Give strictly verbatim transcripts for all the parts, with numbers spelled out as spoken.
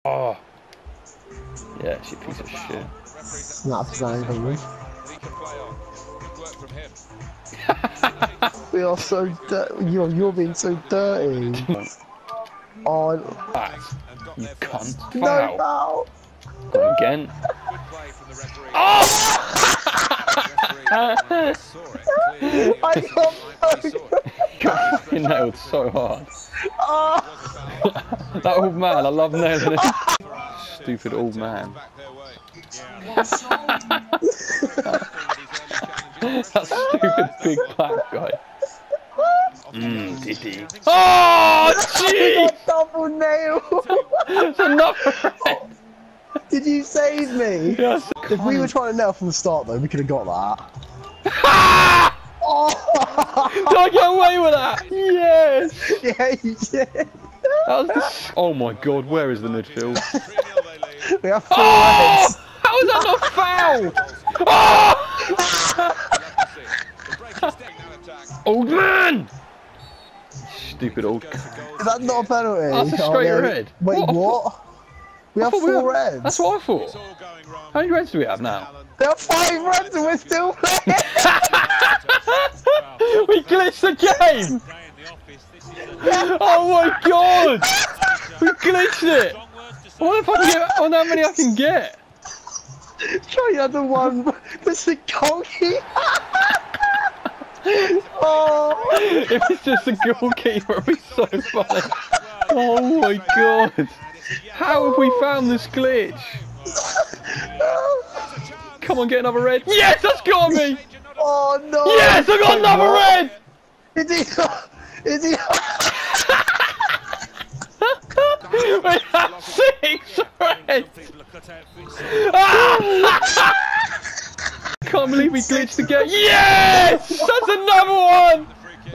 Oh. Yeah, she piece of shit. Not design for me. We are so dirty. You're, you're being so dirty. Oh, That, you cunt. no Foul. foul. Go again. Oh! I got Got fucking nailed so hard. oh. That old man, I love nailing him. Stupid old man. That stupid big black guy. Mmm, Diddy. Oh, jeez! Double nail. It's another red. Did you save me? Yes. If we were trying to nail from the start, though, we could have got that. Oh! Did I get away with that? Yes! Yeah, you did. That was the... Oh my god, where is the midfield? We have four Oh! heads. How is that not foul? Oh! Old man! Stupid old. Is that not a penalty? That's a straight oh, red. Wait, What? what? We have we four had... reds. That's what I thought. How many reds do we have now? There are five reds and we're still playing. We glitched the game! Oh my god! We glitched it! I wonder if I can get on how many I can get. Try the other one. This is cocky. Oh! If it's just a goalkeeper, it'd be so funny. Oh my god! How have we found this glitch? Come on, get another red. Yes, that's got me! Oh no! Yes, I got another red! Is he? Is he? We have six reds! Can't believe we glitched the game. Yes! That's another one!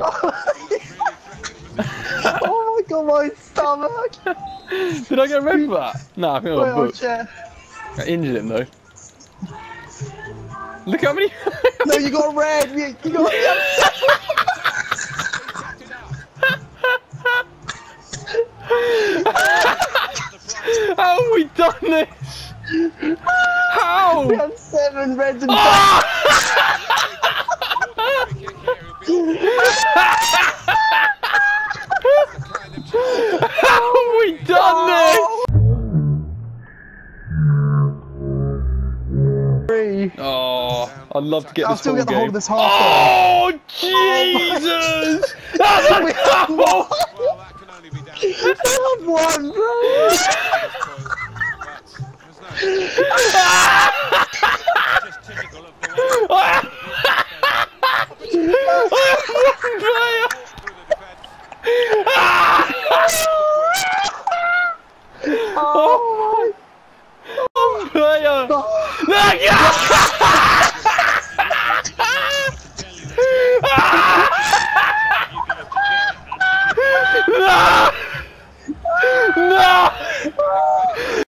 Oh my god, my stomach! Did I get a red for that? No, I think I got booked. Wait, I injured him though. Look how many. no, you got a red! You, you got a How have we done this? How? We have seven reds and Oh! How have we done this? three. Oh, I'd love to get I'll this still whole get the game. whole of this half. Oh, Jesus! That's a couple! I have one, bro! Oh!